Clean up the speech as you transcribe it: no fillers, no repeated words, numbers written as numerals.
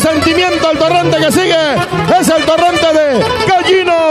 sentimiento el torrente que sigue. Es el torrente de Gallina